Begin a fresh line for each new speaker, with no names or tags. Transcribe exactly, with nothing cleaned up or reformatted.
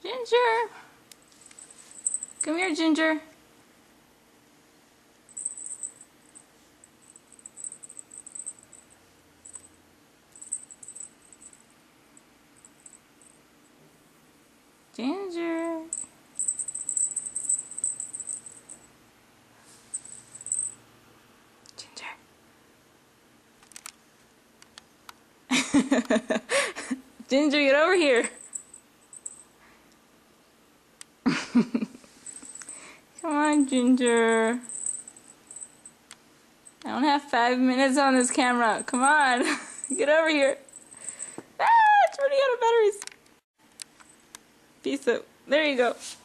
Ginger! Come here, Ginger. Ginger. Ginger. Ginger, get over here. Come on, Ginger. I don't have five minutes on this camera. Come on. Get over here. Ah, it's running out of batteries. Peace out. There you go.